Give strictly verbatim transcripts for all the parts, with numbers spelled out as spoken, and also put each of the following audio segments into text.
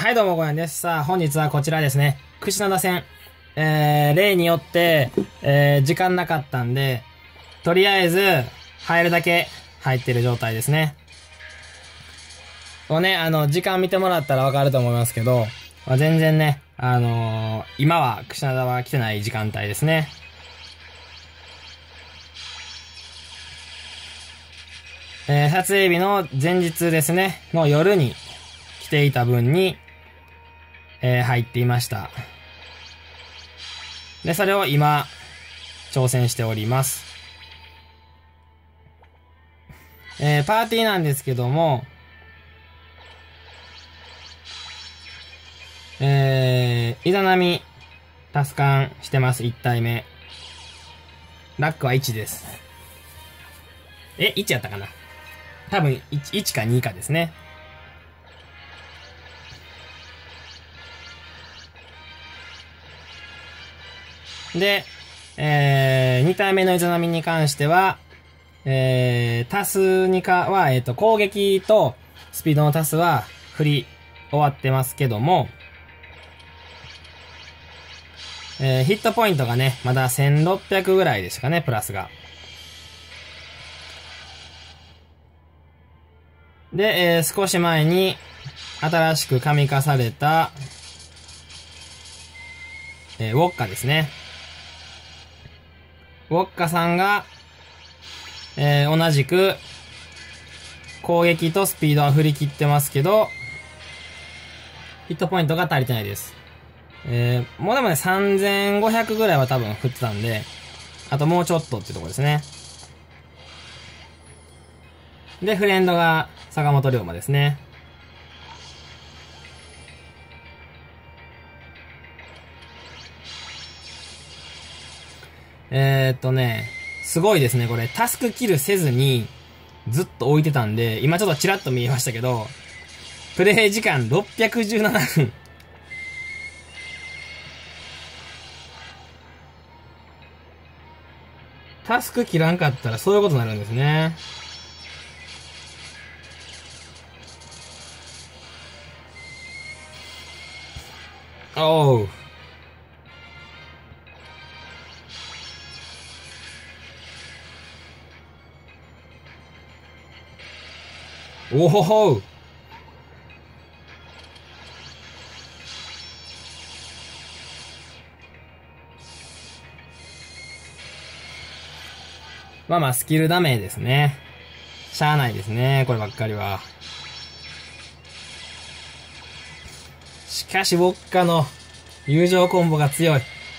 はい、どうも、ごやんです。さあ、本日はこちらですね。串灘戦。えー、例によって、えー、時間なかったんで、とりあえず、入るだけ入ってる状態ですね。こうね、あの、時間見てもらったらわかると思いますけど、まあ、全然ね、あのー、今は、串灘は来てない時間帯ですね。えー、撮影日の前日ですね、の夜に来ていた分に、えー、入っていました。で、それを今、挑戦しております。えー、パーティーなんですけども、えー、イザナミ、タスカンしてます、いち体目。ラックはいちです。え、いちやったかな？多分いち、いちかにかですね。で、えー、に体目のイザナミに関しては、えー、タスにかは、えっと、攻撃とスピードのタスは振り終わってますけども、えー、ヒットポイントがね、まだせんろっぴゃくぐらいでしたかね、プラスが。で、えー、少し前に、新しく神化された、えー、ウォッカですね。ウォッカさんが、えー、同じく、攻撃とスピードは振り切ってますけど、ヒットポイントが足りてないです。えー、もうでもね、さんぜんごひゃくぐらいは多分振ってたんで、あともうちょっとってとこですね。で、フレンドが坂本龍馬ですね。えーっとね、すごいですね、これ。タスクキルせずに、ずっと置いてたんで、今ちょっとチラッと見えましたけど、プレイ時間ろっぴゃくじゅうななふん。タスク切らんかったらそういうことになるんですね。おう。おほほう。まあまあ、スキルダメですね。しゃあないですね、こればっかりは。しかし、ウォッカの友情コンボが強い。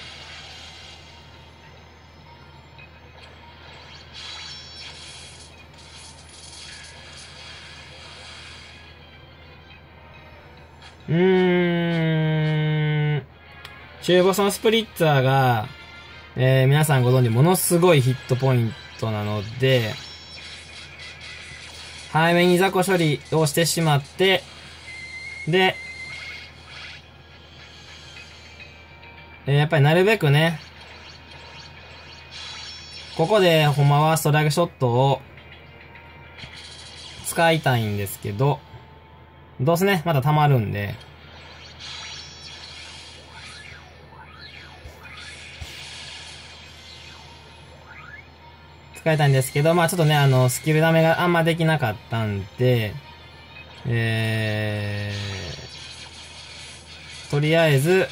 うーん。中ボスのスプリッツァーが、えー、皆さんご存知、ものすごいヒットポイントなので、早めに雑魚処理をしてしまって、で、えー、やっぱりなるべくね、ここでほんまはストライクショットを使いたいんですけど、どうせね、また溜まるんで、使いたいんですけど、まあちょっとね、あの、スキルダメがあんまできなかったんで、えー、とりあえず、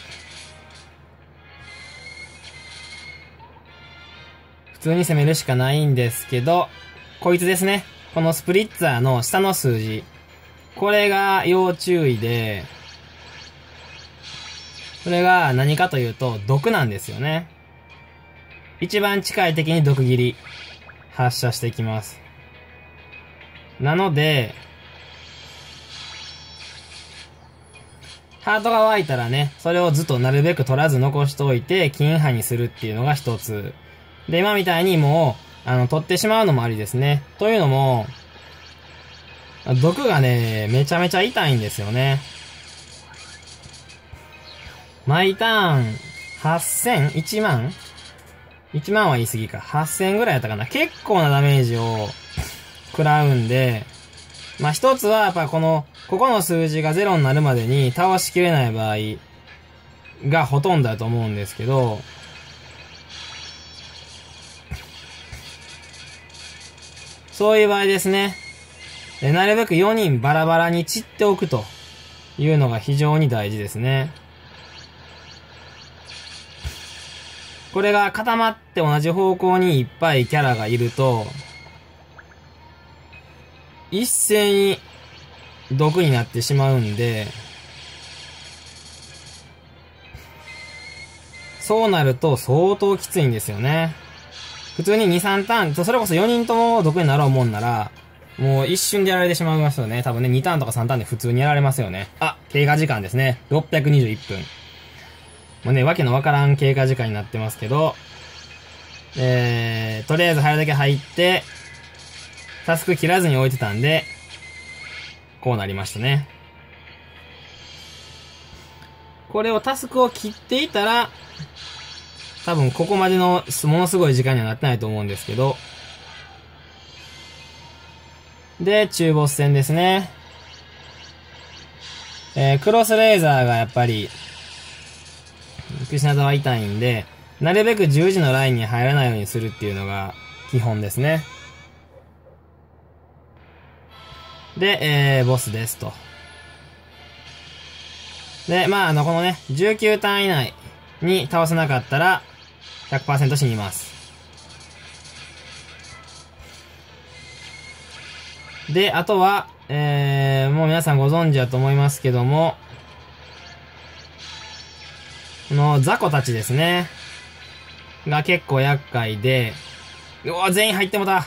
普通に攻めるしかないんですけど、こいつですね。このスプリッツァーの下の数字。これが要注意で、これが何かというと、毒なんですよね。一番近い敵に毒斬り、発射していきます。なので、ハートが湧いたらね、それをずっとなるべく取らず残しておいて、金歯にするっていうのが一つ。で、今みたいにもう、あの、取ってしまうのもありですね。というのも、毒がね、めちゃめちゃ痛いんですよね。毎ターン、はっせん ?いち 万 ?いち 万は言い過ぎか。はっせんぐらいやったかな。結構なダメージを食らうんで、 まあ一つはやっぱこの、ここの数字がゼロになるまでに倒しきれない場合がほとんどだと思うんですけど、そういう場合ですね。なるべくよにんバラバラに散っておくというのが非常に大事ですね。これが固まって同じ方向にいっぱいキャラがいると、一斉に毒になってしまうんで、そうなると相当きついんですよね。普通にに、さんターン、それこそよにんとも毒になろうもんなら、もう一瞬でやられてしまいますよね。多分ね、にターンとかさんターンで普通にやられますよね。あ、経過時間ですね。ろっぴゃくにじゅういっぷん。もうね、わけのわからん経過時間になってますけど、えー、とりあえず入るだけ入って、タスク切らずに置いてたんで、こうなりましたね。これをタスクを切っていたら、多分ここまでのものすごい時間にはなってないと思うんですけど、で、中ボス戦ですね。えー、クロスレーザーがやっぱり、クシナダは痛いんで、なるべく十字のラインに入らないようにするっていうのが基本ですね。で、えー、ボスですと。で、まあ、あの、このね、じゅうきゅうターン以内に倒せなかったら、ひゃくパーセント 死にます。で、あとは、えー、もう皆さんご存知だと思いますけども、この雑魚たちですね。が結構厄介で、うわ、全員入ってもた。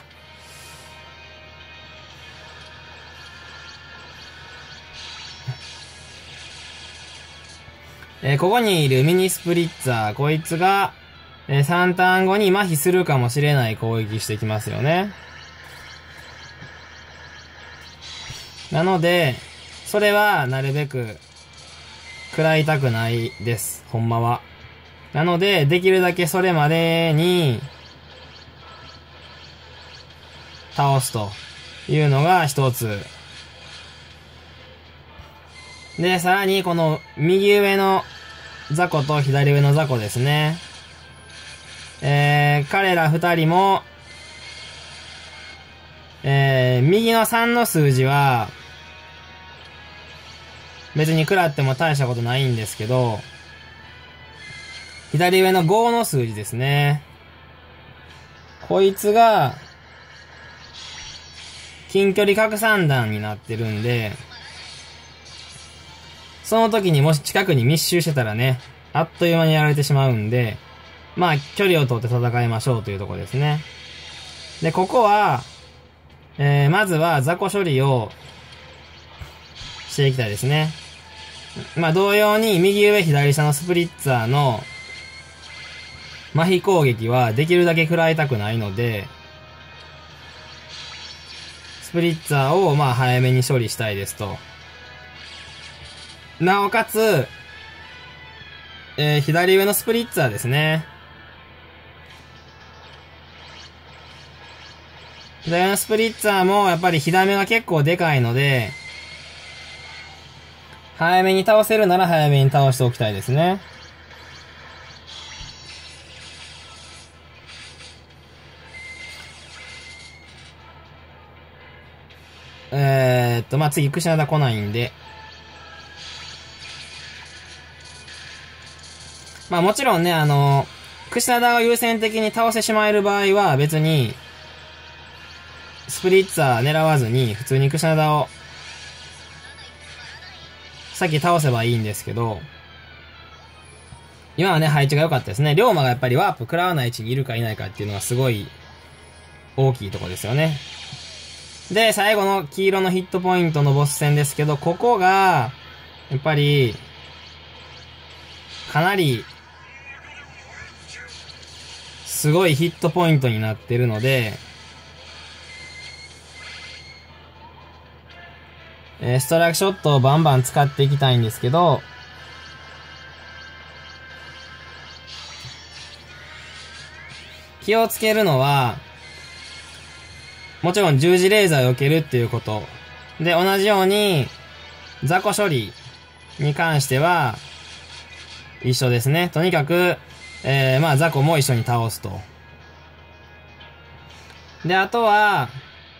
えー、ここにいるミニスプリッツァー、こいつが、えー、さんターン後に麻痺するかもしれない攻撃してきますよね。なので、それはなるべく食らいたくないです。ほんまは。なので、できるだけそれまでに倒すというのが一つ。で、さらにこの右上の雑魚と左上の雑魚ですね。えー、彼ら二人も、えー、右のさんの数字は、別に食らっても大したことないんですけど、左上のごの数字ですね。こいつが、近距離拡散弾になってるんで、その時にもし近くに密集してたらね、あっという間にやられてしまうんで、まあ、距離を取って戦いましょうというところですね。で、ここは、えー、まずは雑魚処理をしていきたいですね。まあ、同様に右上左下のスプリッツァーの麻痺攻撃はできるだけ食らいたくないので、スプリッツァーをまあ早めに処理したいですと。なおかつ、えー、左上のスプリッツァーですね。左上のスプリッツァーもやっぱり火ダメが結構でかいので、早めに倒せるなら早めに倒しておきたいですね。えーっと、まあ、次、クシナダ来ないんで。まあ、もちろんね、あの、クシナダを優先的に倒してしまえる場合は、別に、スプリッツァー狙わずに、普通にクシナダを、さっき倒せばいいんですけど、今はね、配置が良かったですね。龍馬がやっぱりワープ食らわない位置にいるかいないかっていうのはすごい大きいとこですよね。で、最後の黄色のヒットポイントのボス戦ですけど、ここが、やっぱり、かなり、すごいヒットポイントになってるので、えー、ストライクショットをバンバン使っていきたいんですけど、気をつけるのは、もちろん十字レーザーを避けるっていうことで、同じように、雑魚処理に関しては、一緒ですね。とにかく、えー、まあ雑魚も一緒に倒すと。で、あとは、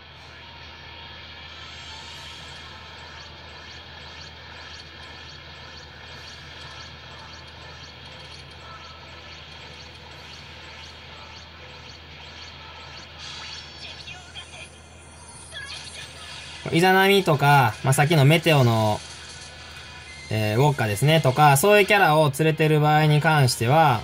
イザナミとか、まあ、さっきのメテオの、えー、ウォッカですね、とか、そういうキャラを連れてる場合に関しては、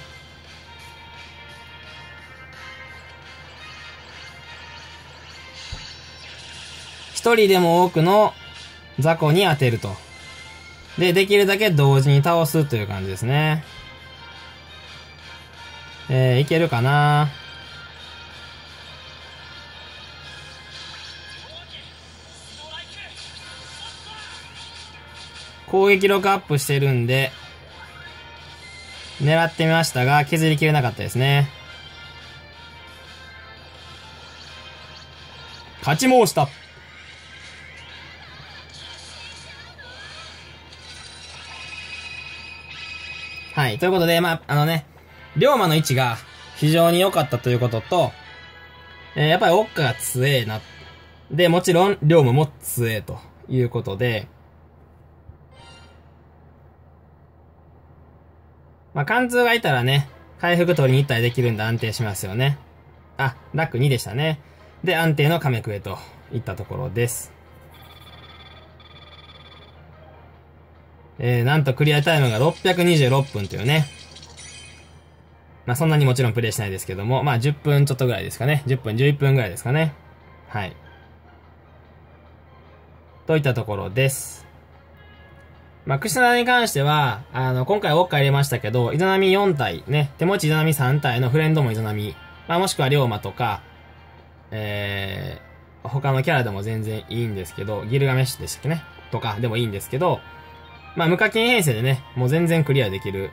一人でも多くの雑魚に当てると。で、できるだけ同時に倒すという感じですね。えー、いけるかな？攻撃力アップしてるんで、狙ってみましたが、削りきれなかったですね。勝ち申した。はい。ということで、まあ、あのね、龍馬の位置が非常に良かったということと、えー、やっぱりオッカが強えな。で、もちろん、龍馬も強えということで、まあ、貫通がいたらね、回復取りに行ったりできるんで安定しますよね。あ、ラックにでしたね。で、安定のカメクエといったところです。えー、なんとクリアタイムがろっぴゃくにじゅうろっぷんというね。まあ、そんなにもちろんプレイしないですけども、まあ、じゅっぷんちょっとぐらいですかね。じゅっぷん、じゅういっぷんぐらいですかね。はい。といったところです。まあ、クシナナに関しては、あの、今回ウォッカ入れましたけど、イザナミよん体ね、手持ちイザナミさん体のフレンドもイザナミ、まあ、もしくは龍馬とか、えー、他のキャラでも全然いいんですけど、ギルガメッシュでしたっけねとかでもいいんですけど、まあ、無課金編成でね、もう全然クリアできる、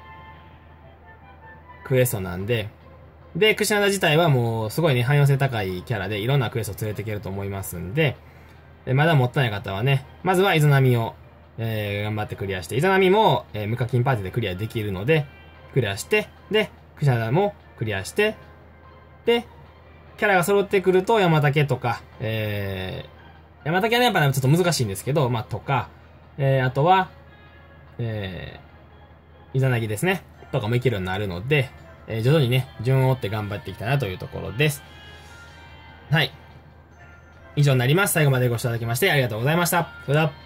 クエストなんで、で、クシナナ自体はもう、すごいね、汎用性高いキャラで、いろんなクエスト連れていけると思いますんで、まだ持ってない方はね、まずはイザナミを、えー、頑張ってクリアして、イザナミも、えー、無課金パーティーでクリアできるので、クリアして、で、クシャナもクリアして、で、キャラが揃ってくると、山竹とか、えー、山竹はね、やっぱね、ちょっと難しいんですけど、まあ、とか、えー、あとは、えー、イザナギですね、とかもいけるようになるので、えー、徐々にね、順を追って頑張っていきたいなというところです。はい。以上になります。最後までご視聴いただきましてありがとうございました。それでは。